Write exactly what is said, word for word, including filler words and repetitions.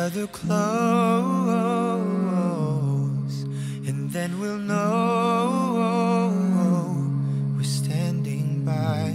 other close, and then we'll know we're standing by.